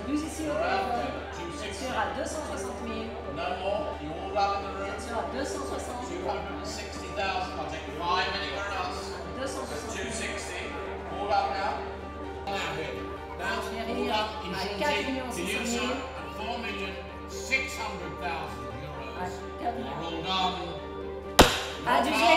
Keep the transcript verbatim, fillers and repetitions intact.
douze ici au téléphone. Bien sûr à deux cent soixante mille. No more. You all up in the room. Bien sûr à deux cent soixante. two hundred sixty thousand. I'll take five anywhere else. deux cent soixante. two sixty. All up now. Now here. Now all up in Chantilly to you, sir. And four million six hundred thousand euros. All rolled up. À du